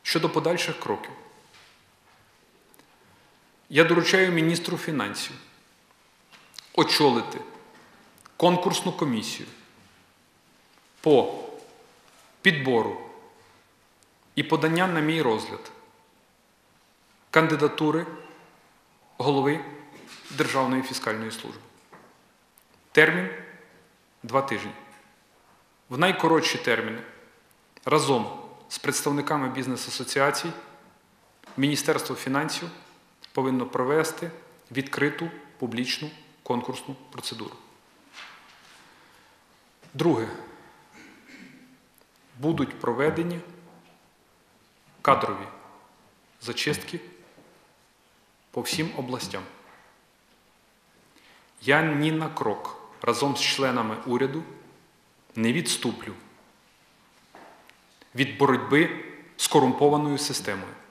Щодо подальших кроків, я доручаю міністру фінансів очолити конкурсну комісію по підбору і подання на мій розгляд кандидатури голови Державної фіскальної служби. Термін – 2 тижні. В найкоротші терміни разом з представниками бізнес-асоціацій Міністерство фінансів повинно провести відкриту публічну конкурсну процедуру. Друге. Будуть проведені кадрові зачистки по всім областям. Я ні на крок разом з членами уряду не відступлю від боротьби з корумпованою системою.